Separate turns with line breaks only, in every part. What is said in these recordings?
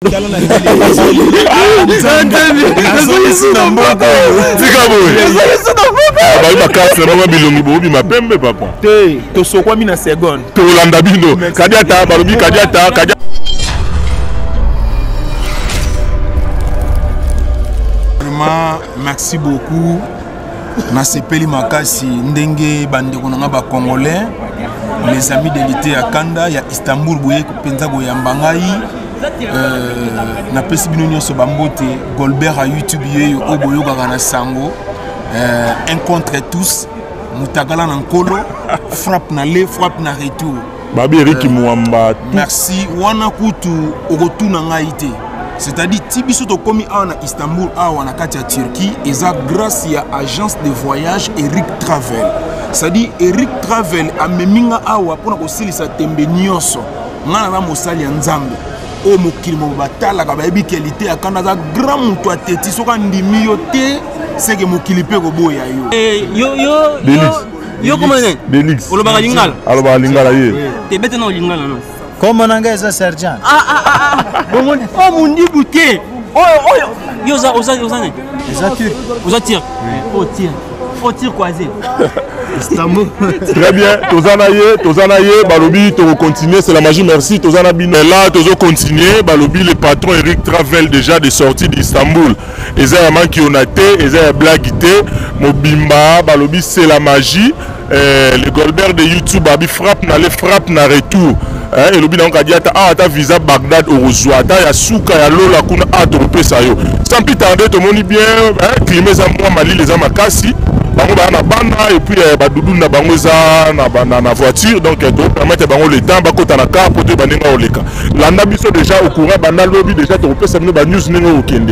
Merci beaucoup. Nasepeli makasi ndenge bande konanga ba congolais, les amis de l'été à Kanda ya Istanbul boye penza go yambangai na pesi bino nyonso bambote Golbert à YouTube yeyo oboyo kana sango un contre tous mutakala na nkolo frappe na le frappe na retour
babi Eric Mwamba
merci wana kutu okotuna ngaite. C'est-à-dire Tibiso to komi à Istanbul à Wanakati à Turquie et ça grâce à agence de voyage Eric Travel. C'est-à-dire Eric Travel a meminga awa pour na kosili sa tembe nyonso. Ngana na mosali ya nzambe. O mokili mo batala ka ba ebi qualité akanda za grand muto ateti soka ndimi yo te seke mokili pe ko boya yo.
Yo comment est?
Delix.
Olo ba lingala.
Alo ba lingala ye.
Te bete na lingala no.
Comment on sergent?
Oh mon dieu bouté. Oh yoza ne. Oza tire. Oh tire croisé.
Très bien, Tozanaye, Balobi, tu continuer, c'est la magie, merci, Tozana Bino. Là, tu continuer, Balobi, le patron Eric Travel déjà de sortie d'Istanbul. Et ça, il qui ont été, et ça, blaguité, Mobimba, Balobi, c'est la magie. Le Golbert de YouTube, Babi frappe na retour. Et le bilan dit ta visa Bagdad au Rozoata, ya Souka, ya Lola, kuna atropé ça yo. Sans plus tarder, tout le monde bien, climat ça moi Mali les amakasi. Bango na banda et puis badoudou na bango na voiture donc donc permettre bango le temps bakota na car pour te baninga oleka. Landa biso déjà au courant banda lobby déjà to peut savoir ba news ningo okende.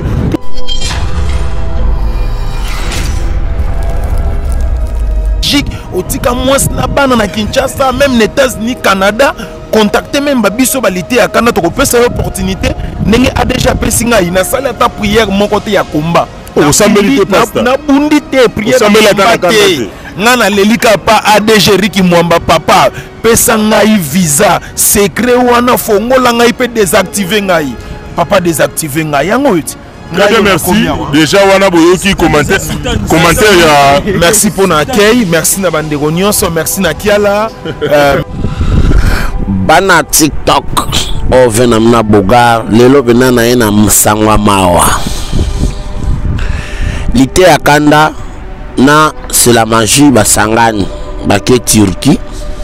Otika mwasi na bana na Kinshasa même les États-Unis Canada contacter même babiso balité à Canada to peut cette opportunité ndenge a déjà pesinga ina sala ta prière mon côté ya combat.
O sambeli te pasta.
Na bundi te prière te. Ngana lelika pa ADG Ricky Mwamba papa pesa ngai visa secret wana fongola ngai pe désactiver ngai papa désactiver ngai yango uti.
Très bien, merci. Déjà, on a beaucoup commentaire.
Merci pour l'accueil. Merci na bandeko nyonso. Merci na Kiala.
Bana TikTok. O venamna bogar. Lelo benana ena msangwa mawa. Lité à Kanda. Na c'est la magie basangani. Baké Turquie.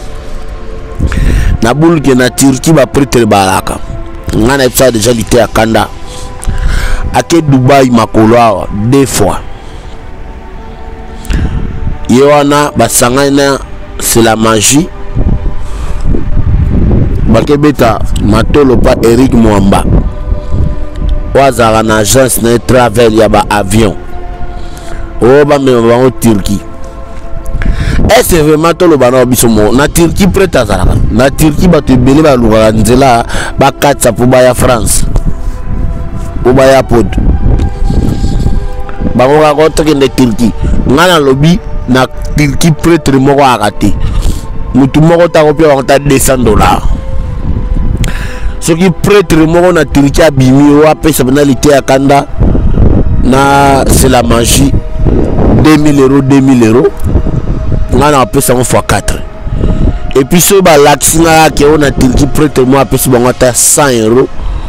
Na boule que na Turquie ba prêtre balaka. Ngana epsa déjà lité à Kanda. Ake Dubaï makoloa 2 fois. Yewana basangana c'est la magie. Bakebeta matolo pa Eric Mwamba. Wazara na agence na travel ya ba avion. Oba me ba en Turquie. Est-ce vraiment tolo bana bisomo na Turquie prête à ça. Na Turquie ba te belé ba luga nzela ba katsa po ba ya France. Obaya pod bango ka ko teke de Turquie ngana lobby na Turquie prêtre moko akati mutu moko ta ko pia ta $200 ce qui prêtre moko na Turquie abimi wa pesa penalité à Kanda na c'est la magie 2000 €, ngana pesa mo fois 4 et puis so ba laxina ke on a Turquie prêtre mo pesa bango ta €100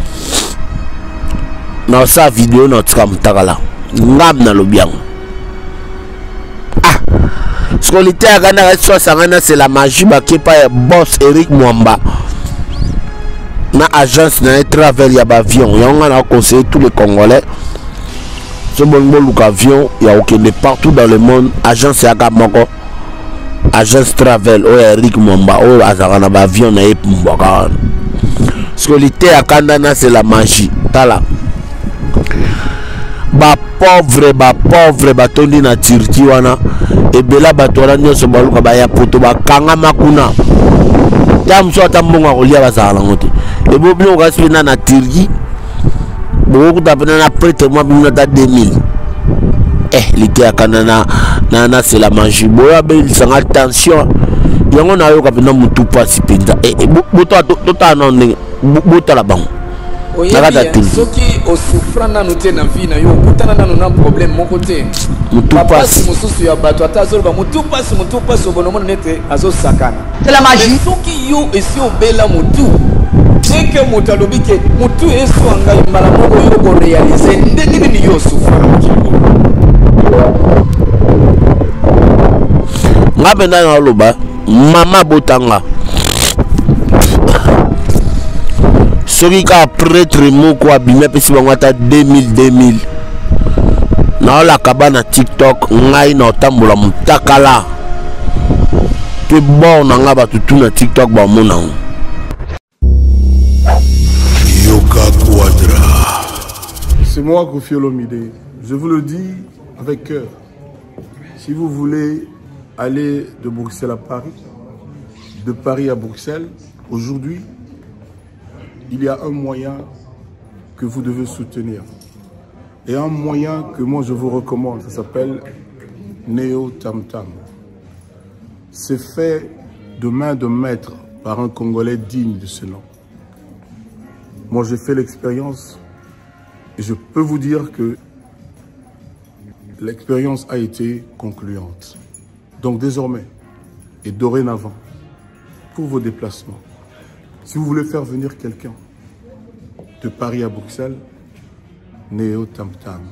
na sa vidéo na tuka mutakala ngam na lobiang skolité à Kanda c'est la magie bakepa ya boss Eric Mwamba na agence na travel ya avion yanga na conseiller tous les Congolais ce bon look avion ya okende partout dans le monde agence ya Kamoko agence travel o Eric Mwamba o azana ba avion na epmbaka skolité à Kanda na c'est la magie tala ba pauvre batondi na Turquie wana ebela batora nyonso baluka ba ya poto bakanga makuna tamso atambonga kolia bazala ngote ebo bino kasipena na Turquie boku tapena na prêtre moi bino ta 2000 lité à Canada na c'est la magie boya be sanga attention yango na yo kapena mutu pasi penza boto tota non bota la bango
soki osouffra nanu te na vie na yo okutana nanu na problème moko te bapasi mosusu ya bato ata azoloba motu pasi obonomona nete azosakana soki yo esi obela motu eke moto alobi ke motu eso angai mbala moko yo korealize ndenge nini yo osouffra na mokili
nga penda na oloba mama botanga soki ka prêtre moko abimi apesi bango ata 2000 naolaka bana TikTok ngai na otambola motakala mpe bor na nga bato tu na TikTok bamona ngo
Yoka Quadra.
C'est moi Koffi Olomide. Je vous le dis avec cœur. Si vous voulez aller de Bruxelles à Paris, de Paris à Bruxelles, aujourd'hui, il y a un moyen que vous devez soutenir. Et un moyen que moi je vous recommande, ça s'appelle Neo Tam Tam. C'est fait de main de maître par un Congolais digne de ce nom. Moi j'ai fait l'expérience et je peux vous dire que l'expérience a été concluante. Donc désormais et dorénavant, pour vos déplacements, si vous voulez faire venir quelqu'un de Paris à Bruxelles, Neo Tam Tam.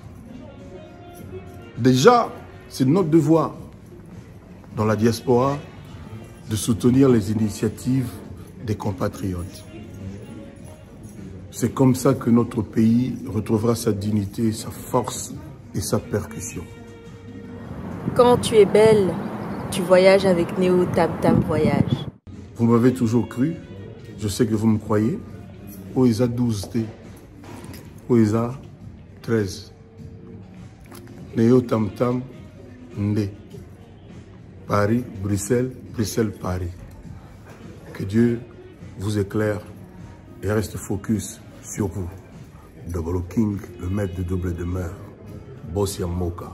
Déjà, c'est notre devoir dans la diaspora de soutenir les initiatives des compatriotes. C'est comme ça que notre pays retrouvera sa dignité, sa force et sa percussion.
Quand tu es belle, tu voyages avec Neo Tam Tam Voyage.
Vous m'avez toujours cru, je sais que vous me croyez. Oeza 12T, Oeza 13. Neo Tam Tam Ndé. Paris, Bruxelles, Bruxelles, Paris. Que Dieu vous éclaire et reste focus sur vous. Double King, le maître de double demeure. Boss Yamoka.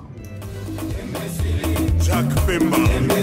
Jacques Pemba.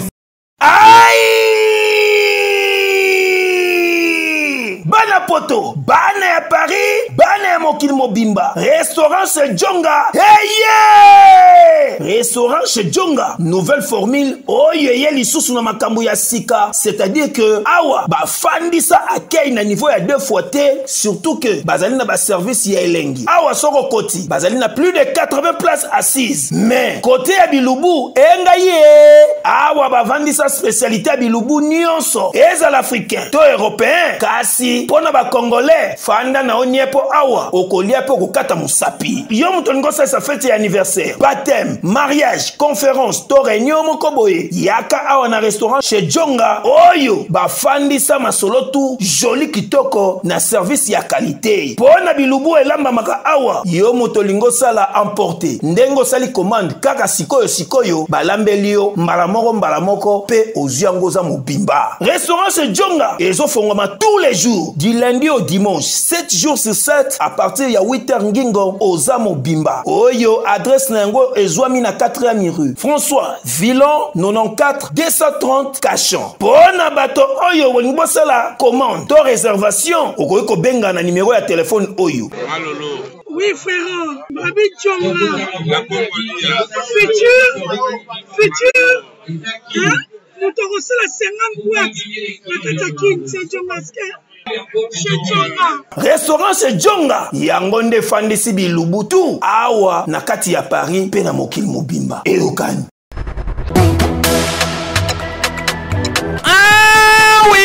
Bana poto, bana ya Paris, bana ya mokili mobimba. Restaurant chez Djonga. Hey yeah! Restaurant chez Djonga. Nouvelle formule. Oye lisusu na makambo ya sika. C'est-à-dire que awa ba fandisa akei na niveau ya 2 fois T, surtout que bazali na ba service ya elengi. Awa soko koti, bazali na plus de 80 places assises. Mais côté ya Bilubu, engaye. Awa ba vandisa spécialité ya Bilubu nyonso. Eza l'africain, to européen, kasi pona ba congolais, fanda na oniepo awa, okolia po kokata musapi. Yo mutongo sa fête ya anniversaire, baptême, mariage, conférence, to réunion moko boye. Yaka awa na restaurant chez Djonga. Oyo ba fandisa masolo tu joli kitoko na service ya qualité. Pona Bilubu elamba maka awa, yo mutolingo sala emporter. Ndengo sali commande kaka sikoyo balambelio mbala moko pe oziango za mobimba. Restaurant chez Djonga ezo fongoma tous les jours du lundi au dimanche 7 jours sur 7 à partir ya 8h ngingo oza mobimba. Oyo adresse nango ezwami na 4e rue François Villon 94 230 Cachan. Pona bato oyo wongo sala commande to réservation okoyi ko benga na numéro ya téléphone oyo.
Oui frère, Babi Djonga. Futur. Hein? Nous te reçons la 50 boîtes. La Katakin, c'est Djonga.
Restaurant chez Djonga. Yangonde fandisi Bilubutu. Awa na kati ya Paris pe na mokili mobimba. Eokani.
Ah oui!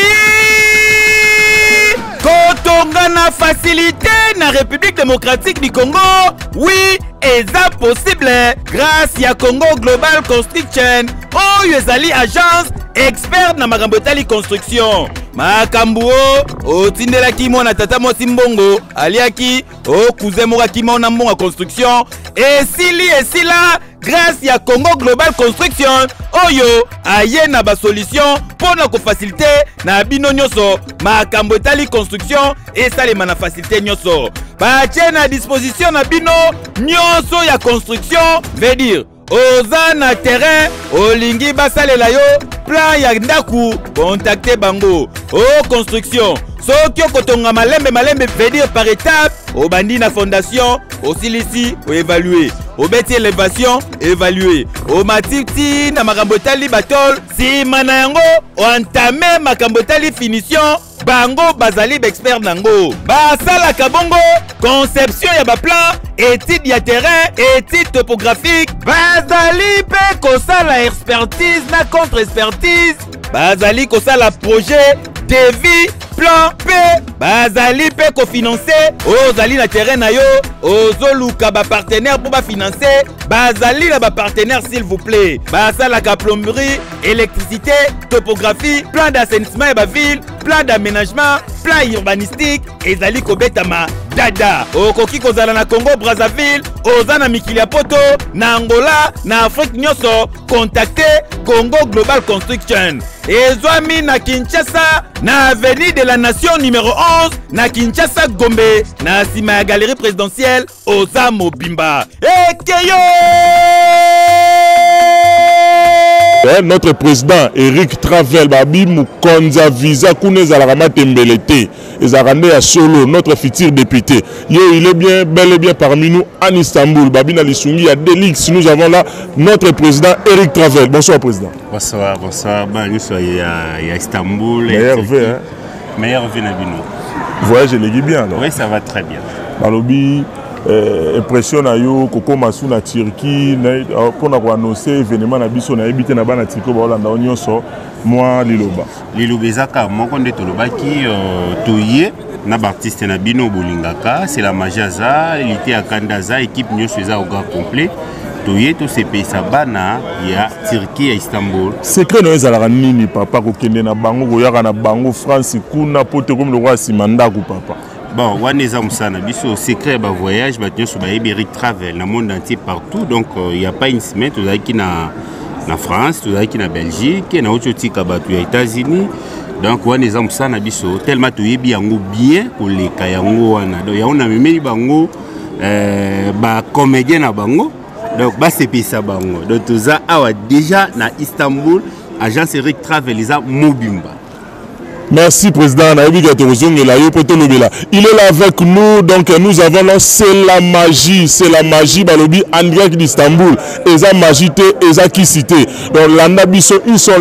Kotonga na facilité na République démocratique du Congo. Oui, eza possible grâce ya Congo Global Construction. Oyo ezali agence expert na makambo etali construction. Makambo otindelaki mona tata mosi mbongo aliaki okuzemokaki mona mbongo construction esila grâce ya Congo Global Construction oyo aye na ba solution pona ko faciliter na bino nyoso makambo etali construction esalema na facilité nyoso batie na disposition na bino nyoso ya construction veut dire oza na terrain olingi basalela yo plan ya ndaku contacter bango construction soki okotonga malembe veut dire par étape obandi na fondation osilisi oévaluer obeti élévation évaluer omatiti na makambo etali batol nsima na yango oentame makambo etali finition bango bazali expert nango basalaka bongo conception ya baplan étude ya terrain étude topographique bazali mpe kosala expertise na contre expertise bazali kosala projet devis plan P bazali pe kofinancer ozali na terrain na yo ozoluka ba partenaire pour ba financer bazali na ba partenaire s'il vous plaît basalaka plomberie électricité topographie plan d'assainissement et ba ville plan d'aménagement plan urbanistique ezali kobetama dada okoki kozala na Congo Brazzaville oza na mikili ya poto na Angola na Afrique nyonso contacter Congo Global Construction ezwami na Kinshasa na avenue de la Nation numéro 11 na Kinshasa Gombe na sima ya galerie présidentielle oza mobimba ekeyo.
Notre président Eric Travel Babi Mukonza visa Kouneza Larama Tembelete Ezarande à Solo, notre futur député. Il est bien, bel et bien parmi nous en Istanbul. Babi Nalisungi à Delix. Nous avons là notre président Eric Travel. Bonsoir président.
Bonsoir. Nous sommes à Istanbul.
Meilleur vœu, hein?
Meilleur vœu Nabino.
Voyage les bien alors.
Oui, ça va très bien.
Balobi. Impression na yo koko masu na Turquie pour na annoncer événement na biso na ebité na bana Turquie ba Hollande nyonso moi liloba
ezaka moko nde tolobaki toye na artiste na bino bolingaka c'est la majaza l'ité à Kandaza équipe nyonso eza au grand complet toye to sepesa bana ya Turquie à Istanbul
secret no ezalaka nini papa ko kende na bango koyaka na bango France kuna pote comme le roi Simanda ku papa.
Bon, Waneza Moussana, biso secret ba voyage, ba sur ba Eric Travel, dans le monde entier partout. Donc il y a pas une semaine, tout qui na France, tout qui na Belgique, na autre tika ba aux États-Unis. Donc Waneza Moussana biso tellement tu yebi yango bien pour les kayango wana. Donc ya on a même bango ba comédien na bango. Donc ba c'est ça bango. Donc tout ça awa déjà na Istanbul, agence Eric Travel isa mobimba.
Merci président. Il est là avec nous, donc nous avons là, c'est la magie, Balobi, en direct d'Istanbul. Eza magité, Eza qui cité. Donc l'Andabiso, ils sont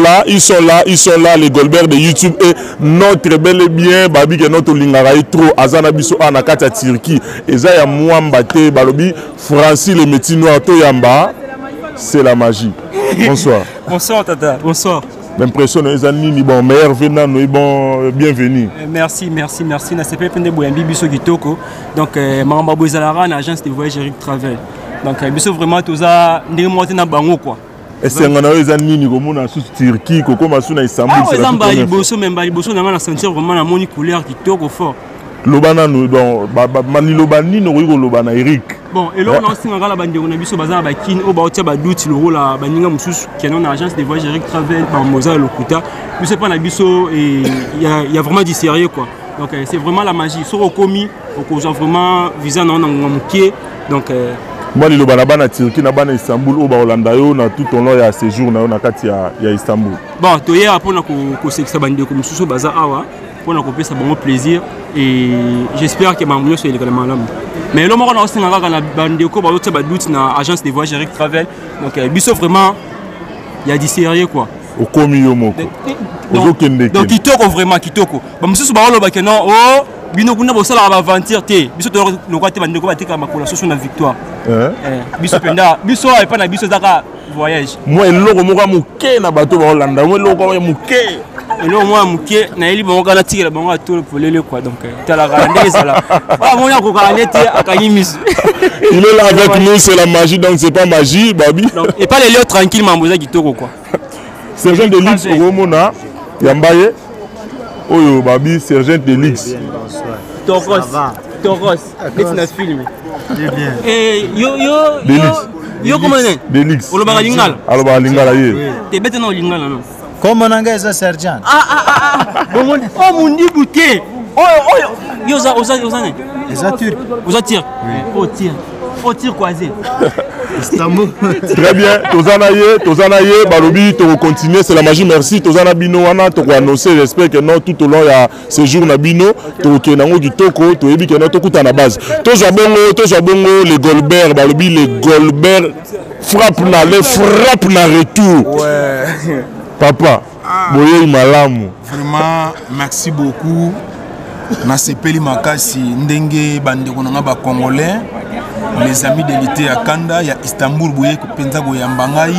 là, les Goldberg de YouTube et notre bel et bien, Babi, que notre Lingaraï trop, Azanabiso, Anakata Turquie, Eza ya Mouambate, Balobi, Francis, les métiers noirs, Toyamba, c'est la magie. Bonsoir.
Bonsoir, Tata, bonsoir.
L'impression est bon, meilleur venant, bon, bienvenue.
Merci. Na CP Pende Boyambi Biso Kitoko. Donc, Mamba Boizalara, agence de voyage Eric Travel. Donc, Biso vraiment, tout ça, n'est monté dans Bango quoi.
Et c'est un années comme on a sous Turquie, comme on a sous Istanbul.
Ah, c'est un Baliboso, même Baliboso, on a senti vraiment la moni couleur Kitoko fort.
Lobana, nous, donc, Manilobani, nous, Lobana, Eric.
Bon, et là, on a aussi un bande on a vu ce bazar à Kin, au Baotia Badout, le rôle à Baninga Moussous, qui est une agence de voyage Eric Travel, par Moza et Lokuta. Je sais pas, Nabiso, et il y a vraiment du sérieux, quoi. Donc, c'est vraiment la magie. Sur au commis, on a vraiment visé dans un pied. Donc,
moi, le Banabana Turquie, Nabana Istanbul, au Hollande, on a tout ton long à séjour, on a Istanbul.
Bon, tu es à Pona, qu'on s'est exabandé comme sous bazar, on a coupé ça bon plaisir et j'espère que ma moulin soit également là. Mais là, on a aussi un bandeko, une agence de voyage Eric Travel. Donc, biso vraiment, il y a du sérieux quoi.
Au commis moko.
Donc, kitoko vraiment, kitoko. Bah, monsieur Soubaro, bah, que non, oh, bino kuna bosala aventure te. Biso to le quoi te bandeko ba te ka makola so na victoire. Biso penda, biso et pas na biso zaka voyage.
Moi, eloko moko muke na bato ba Hollande, moi eloko muke.
Et là, moi, muke na eli bongo na tigre bongo a tout pour le quoi. Donc, tu as la grande ça là. Bah, mon ya ko kanete akanyimis.
Il est là avec nous, c'est la magie, donc c'est pas magie, Babi.
Et pas les lieux tranquilles, Mamboza Kitoko quoi.
Sergent de Lix, Romona, Yambaye, Oyo, Babi, Sergent de Lix.
Toros, laisse-nous filmer. Et yo, comment est-ce?
Delix.
Oloba Lingala.
Aloba Lingala,
t'es bête non Lingala, non?
Comment on a ça, Sergent?
Oh, mon dit bouquet. Oza turc. Oza tir. Oh, tir croisé.
Très bien, Tozanaye, Balobi, tu continuer, c'est la magie, merci. Tozana Bino, Wana, tu annoncer, j'espère que non, tout au long, il y a ce jour, Nabino, tu Kenango du Toko, tu es bien, tu es à la base. Tozabongo, les Goldberg, Balobi, les Goldberg, frappe na retour.
Ouais.
Papa, Boye Malamu.
Vraiment, merci beaucoup. Nasepeli makasi ndenge bandeko nanga ba congolais, les amis de l'ité à Kanda, ya Istanbul boye penza go yambangai.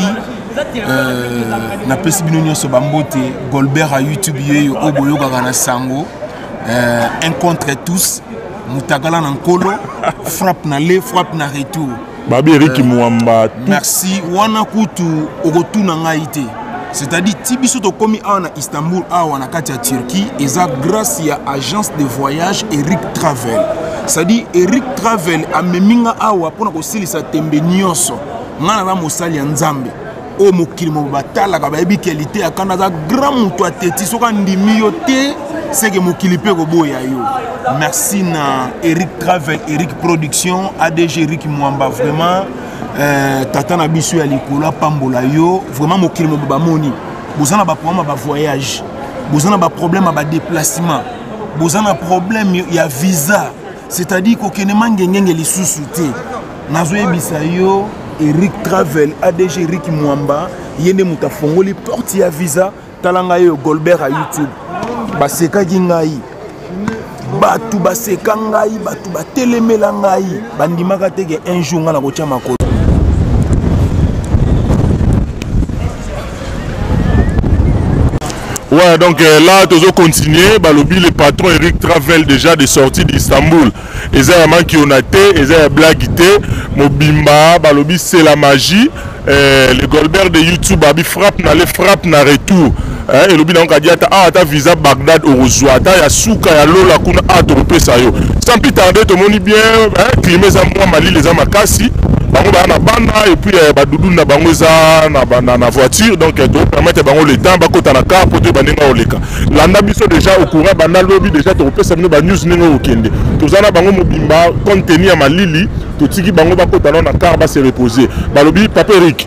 Na pesi bino nyonso bambote Goldberg à YouTube yeyo oboyo gana sango. Un contre tous, Moutagala Nankolo, frappe na le, frappe na retour.
Babi Eric Mwamba.
Merci. Wana kutu ogotu na ngaite. C'est-à-dire tibiso to komi na Istanbul awa na kati ya Turquie eza grâce ya agence de voyage Eric Travel. C'est-à-dire Eric Travel ameminga awa pona ko silisa tembe nyonso. Ngana na mosali ya Nzambe. O mokili mo batala ka bayebi qualité ya kana za grand muto ateti soka ndimi yo te seke mokili pe ko boya yo. Merci na Eric Travel, Eric Production, ADG Eric Mwamba vraiment tata na biso ya likola pambola yo vraiment mokili mo bamoni. Bozana ba problème ba voyage. Bozana ba problème ba déplacement. Bozana problème ya visa. C'est-à-dire ko kenema ngengenge lisusu te. Nazo yebisa yo Eric Travel, ADG Eric Mwamba, yende muta fongoli porte ya visa talanga yo Goldberg à YouTube. Baseka gingai. Batu baseka ngai, batu batelemela ngai. Bandimaka teke un jour ngana ko tia makolo.
Ouais, donc là, tu vas continuer. Balobi, le patron Eric Travel, déjà de sortie d'Istanbul. Et ça, il y a qui ont été, et ça, il y a blaguité. Mobimba, Balobi, c'est la magie. Le Goldberg de YouTube, Babi frappe, na retour. Et le bilan a dit, ta visa Bagdad au Rozoa, ta ya souka, ya lola, kuna, toropé ça yo. Sans plus tarder, tout le monde bien, climé za moi, mali, les amakasi. Bango ba na banda et puis badoudou na bango za na voiture donc to permettre bango le temps ba kota na car pour te banenga oleka landa biso déjà au courant banda lobby déjà to pesa bino ba news ningo okende tozana bango mobimba contenu ya malili to tiki bango ba kota na car ba se reposer balobi papa Eric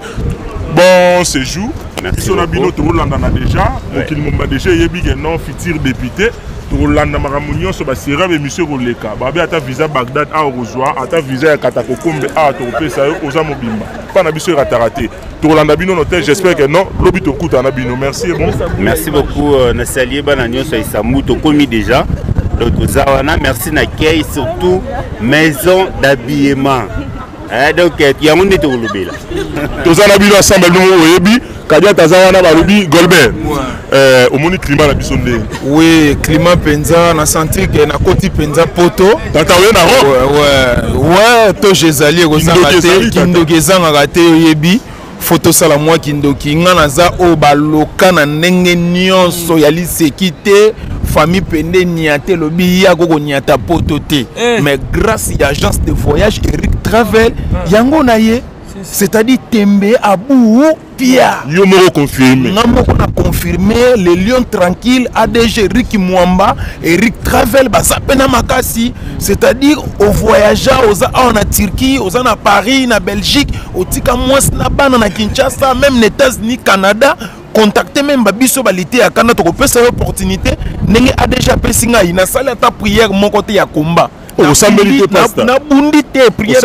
bon séjour biso na bino to landa na déjà donc il m'a déjà yebi que non futur député Rolanda Maramunion sur Basira et Monsieur Roleka. Babi ata visa Bagdad à Orozoa, ata visa ya Katakokombe à Toropé ça aux Amobimba. Pas na biso ratarate. Rolanda Bino notel, j'espère que non, l'obito kuta na bino. Merci et bon.
Merci beaucoup Nassalié Banagnon sur Isamou to commis déjà. Donc Zawana, merci na Kay surtout maison d'habillement. Donc il y a mon état au lobby là.
Tozana bino ensemble nous oyebi. Kadia Tazawana Balubi Goldberg. Au moni climat na bisonde.
Oui, climat penza na senti que na koti penza poto.
Tata we na
ro. Ouais, to jezali kozanga kindogezanga raté yebi. Photo sala moi kindoki ngana za o baloka na ndenge nyonso ya lisekite famille pende niate lobi ya koko niata poto te. Mais grâce à l'agence de voyage Eric Travel, yango na ye. C'est-à-dire Tembe, Abou, Pia.
Yo m'ont confirmé.
On a confirmé les lions tranquilles, ADG Eric Mwamba, Eric Travel, Basapena Makasi. C'est-à-dire aux voyageurs, aux en Turquie, aux en Paris, en Belgique, au Tika Mouas, na Kinshasa, même les États-Unis, Canada. Contacter même Babiso Balité à Canada, tu peux cette opportunité. N'est a déjà passé il na salle ta prière mon côté ya combat.
Au sambelité pasta.
Na bundité prière.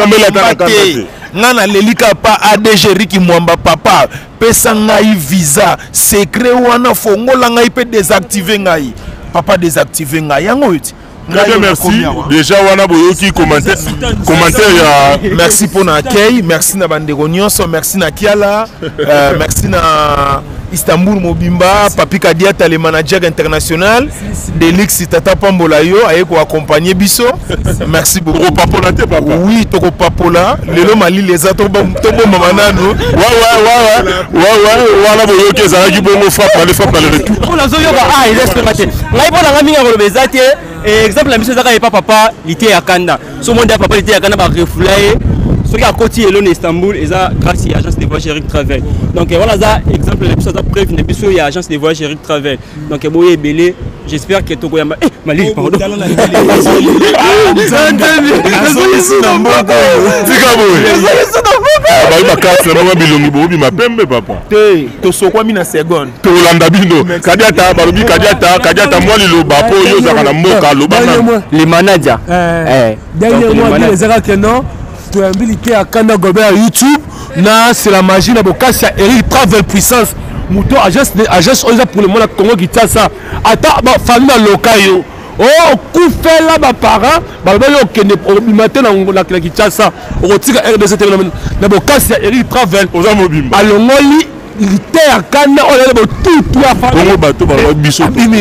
Nana lelika pa ADG Eric Mwamba papa pesa ngai visa secret wana fongola ngai pe désactiver ngai papa désactiver ngai yango uti.
Très bien, merci. Déjà, wana boyoki commentaire ya.
Merci pour l'accueil, merci na bandeko nyonso, merci na Kiala, merci na Istanbul Mobimba, Papi Kadiata le manager international, Delix Tata Pambola yo ayeko accompagner biso. Merci beaucoup.
Toko papola te papa.
Oui, toko papola. Lelo mali les atombo mama nano.
Ouais, wana boyoki za ki bongo frappe le retour.
Pour la zoyoka il est maté. Ngai bona ngaminga ko bezate exemple la mission zaka et papa lité ya Kanda. So monde papa lité ya Kanda ba refulaye. Ce qui a côté Elon Istanbul et ça grâce à l'agence de voyage Eric Travel. Donc voilà ça exemple les choses après une émission il y a l'agence de voyage Eric Travel. Donc boye belé, j'espère que to koyamba Mali pardon.
Ba ba carte na bilongi bobi ma pembe papa.
Te to sokwami na seconde.
To landa bino. Kadiata barobi kadiata moi liloba po yo zaka na mboka loba na.
Les managers.
Dernier mois les zaka que non. Tu as habilité à Kanda Gobert YouTube. Na c'est la magie na bokasi ya Eric Travel Puissance. Mouton agence pour le monde à Congo qui tient ça. Attends, famille locale. Oh, coup fait là, ma parent, au matin, on a qui tient ça. On retire RDC, na bokasi ya Eric Travel. Alors, il était à Kanda, on a tout la famille.
On bateau, on biso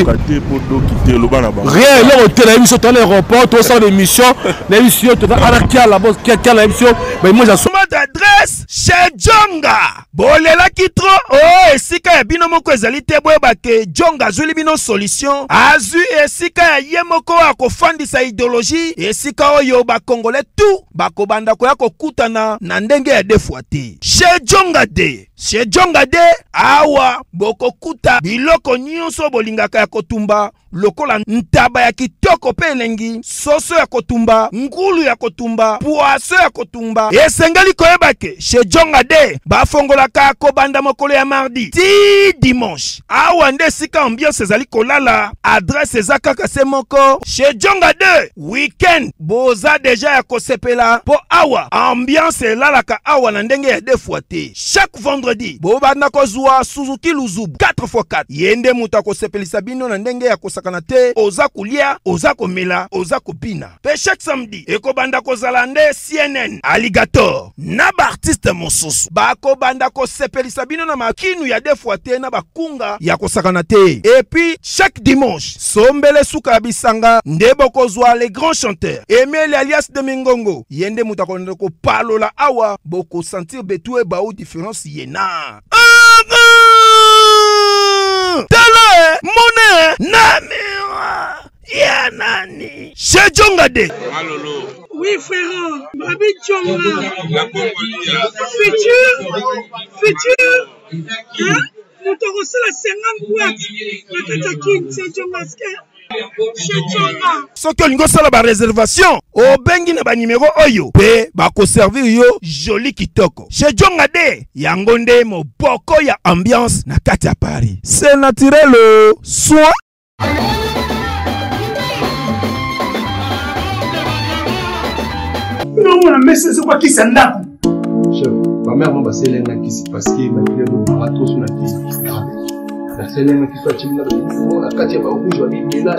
quitter le bana.
Rien, là, on était à l'émission, on est l'aéroport, on sort l'émission, l'émission, on est à la bosse, qui a l'émission, mais moi, j'ai
adresse chez Djonga. Bolela kitro, oh, esika ya bino moko ezali te boyeba ke Djonga azuli bino solution. Azu esika ya ye moko akofandisa idéologie, esika oyo ba Congolais tout bakobanda ko ya kokutana na ndenge ya defuate. Chez Djonga de. Chez Djonga de awa bokokuta biloko nyonso bolingaka ya kotumba lokola ntaba ya kitoko pe elengi, soso ya kotumba, ngulu ya kotumba, poaso ya kotumba. Esengeli koyeba ke chez Djonga de bafongolaka kobanda mokolo ya mardi ti dimanche. Awa nde sika ambiance ezali kolala, adresse eza kaka se moko. Chez Djonga de weekend boza deja ya kosepela po awa ambiance elalaka awa na ndenge ya defuate. Chaque vendredi bobanda kozwa Suzuki Luzubu 4x4 yende muta kosepelisa bino na ndenge ya kosakana te, oza kulia, oza komela, oza kopina. Pe chaque samedi ekobanda kozala nde CNN Alligator na ba artiste mosusu bakobanda kosepelisa bino na makinu ya defuate na bakunga ya kosakana te. Et puis chaque dimanche sombele suka bisanga nde bokozwa les grands chanteurs Emile alias de Mingongo yende muta konde ko palola awa boko sentir betue ba ou différence yena. Tala mone namira ya nani chez Djonga de.
Oui frère, Babi Djonga. Futur. Hein? Nous t'aurons la 50 boîtes. La Katakin, c'est Djonga.
Soki olingo sala ba réservation obengi na ba numéro oyo pe bako servir yo joli kitoko. Chez Djonga de yango nde moboko ya ambiance na kati ya Paris. C'est naturel soin.
Non, mais c'est quoi qui s'en a? Chef, ma mère m'a passé l'un qui s'est passé, ma mère m'a tout son activité. La seule qui soit timide, la quatrième fois où je vais là,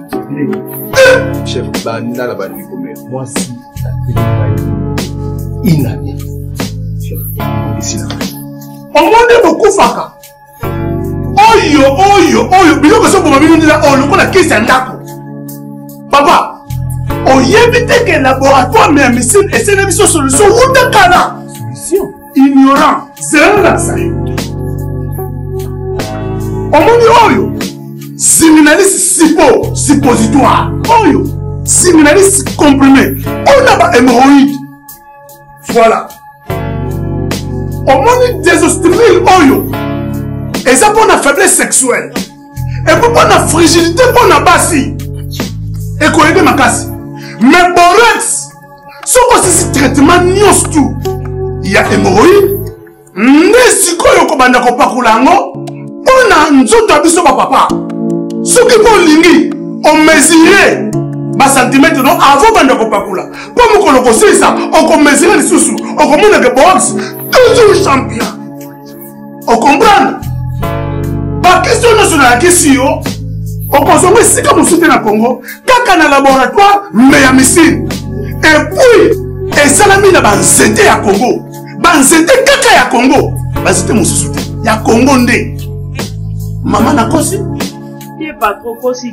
chef, banda la bande comme moi si la inane. Chef, ici là. On m'a beaucoup faka. Oyo, biloko so pour mabino ndila o lokola kesi ya ndako. Papa, oyebite ke laboratoire mais médecine et c'est une solution ou de kana. Solution ignorant, zéro la salle. Omoni oyo siminaliste suppositoire oyo siminaliste comprimé on a ba hémorroïde voilà omoni désostérile oyo et ça pour la faiblesse sexuelle et pour la fragilité pour la basi et qu'on aide ma casse mais borex ce que c'est traitement nyos tout il y a hémorroïde n'est ko kobanda ko pakulango on a nzoto abiso ba papa soki ko lingi on mesurer ba centimètre non avant banda ko pakula po mokolo ko sisa on ko mesurer lisusu on ko mona que box toujours champion on comprend ba question nationale question on consomme sika musute na Congo kaka na laboratoire mais ya missile et puis et salami na ba nzete ya Congo ba nzete kaka ya Congo ba nzete musute ya Congo nde maman na kosi
qui est pas trop kosi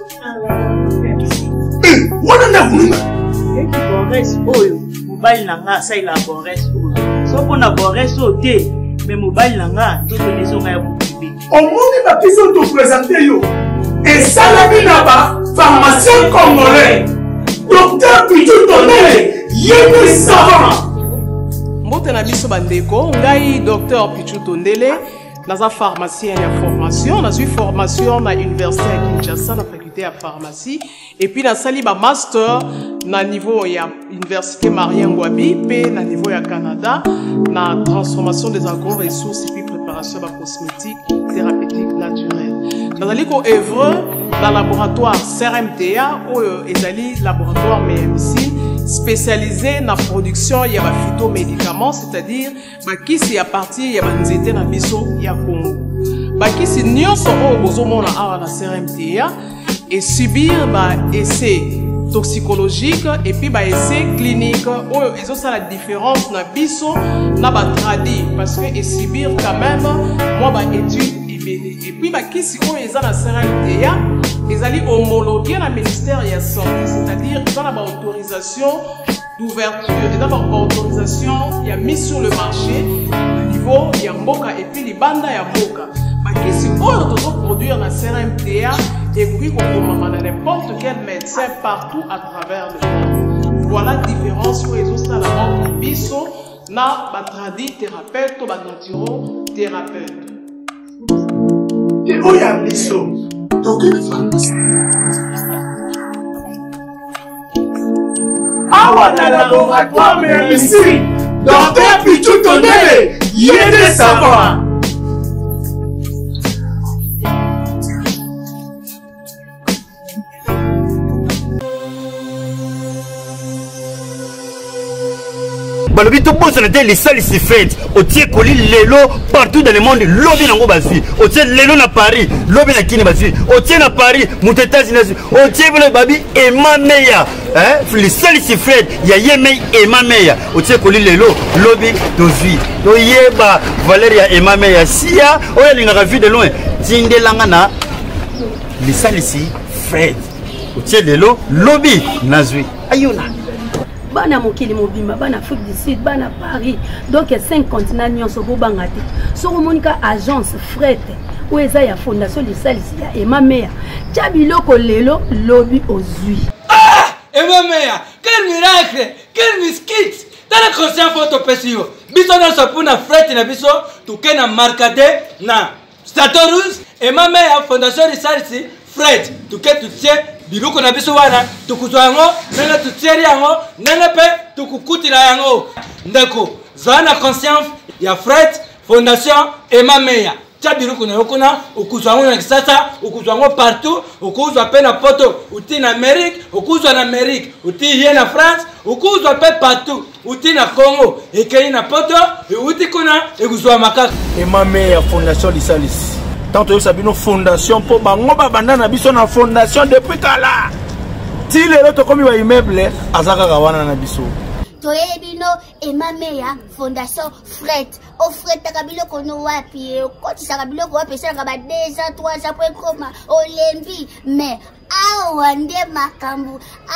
wana na kununga
eki bores oyo mobile nanga sa ila bores oyo soko na bores ote mais mobile nanga to connaissons ya bukibi
omoni ba kiso to présenter yo et salami na ba pharmacien congolais docteur Pichu Tondele yémi savant
mbote na biso bandeko ngai docteur Pichu Tondele
dans la pharmacie, il y a formation. Dans une formation, dans l'université à Kinshasa, dans la faculté de pharmacie. Et puis, dans le master, dans le niveau, il y a l'université Marien Ngouabi, puis dans le niveau, il y a Canada, dans la transformation des agro-ressources et puis préparation de la cosmétique thérapeutique naturelle. Dans le œuvre, dans le laboratoire CRMTA, où il y a le laboratoire MMC, spécialisé dans la production il y a des phytomédicaments, c'est-à-dire qui c'est à partir il y a des étés dans biso il y a Congo qui c'est nion so au bozomona à la CRMTA et subir essai toxicologique et puis essai clinique où ils ont ça la différence dans biso na ba tradi parce que et subir quand même moi étude et puis qui c'est où ils ont la CRMTA ils allaient homologuer le ministère de la Santé, c'est-à-dire qu'ils ont une autorisation d'ouverture, ils ont une autorisation, il y a mis sur le marché, le niveau, il y a Mboka et puis les bandes, il y a Mboka. Mais si on doit produire la CRMTA et puis on peut n'importe quel médecin partout à travers le monde. Voilà la différence où ils ont ça la mort biso, na batradi thérapeute ou naturothérapeute.
Et où il y a biso? Awa na laboratoire mais ici, docteur Pichou Tonele, il est de savoir.
balobi to bosa na te les salles se fêtent au tie koli lelo partout dans le monde lobi nango basi au tie lelo na Paris lobi na kini basi au tie na Paris muto États-Unis au tie bolo babi ema meya les salles se fêtent ya yeme ema meya au tie koli lelo lobi dozui to yeba Valeria ema meya sia oya linga vu de loin tindelanga na les salles se fêtent au tie lelo lobi nazui ayuna
bana mokili mobimba bana Afrique du Sud bana Paris donc 5 continents nyonso bobanga te soko monika agence fret ou eza ya fondation de salisi ya Emma Meya tia biloko lelo lobi ozui
Emma Meya quel miracle quel miskit tala conscient photo pesio biso na sapuna fret na biso tuke na markate na Statorus Emma Meya fondation de salisi fret tuke tutie biloko na biso wana tukuzwa yango nanga tutieri yango nanga pe tukukutila yango ndeko zana conscience ya Fred Fondation Emma Meya tia biloko na yokona ukuzwa yango na kisasa ukuzwa yango partout ukuzwa pe na poto uti na Amérique ukuzwa na Amérique uti hier na France ukuzwa pe partout uti na Congo ekei na poto uti kuna ekuzwa makaka
Emma Meya Fondation Lisalis tant que sabino fondation pour bango babanda na biso na fondation depuis kala ti lelo to komi ba immeuble azaka kawana na biso
toyebino Emma Meya Fondation Fret o Fret takabilo kono wapi koti sakabilo ko wapi sanga ba 2 ans 3 ans pour koma olembi mais awa nde makambu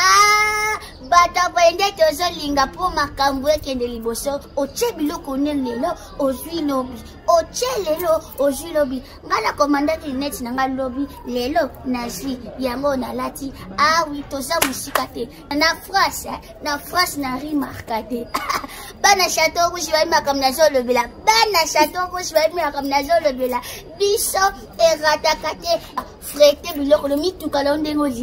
bata pende tozo linga po makambu ekende liboso oche biloko lelo ozwi lobi oche lelo ozwi lobi ngala commandant net nanga lobi lelo nazi yango na lati oui toza musika te na France na rimarkate bana château rouge va makam na zolo bela bana château rouge va makam na zolo bela biso e ratakate frete biloko lo mituka lo ndengo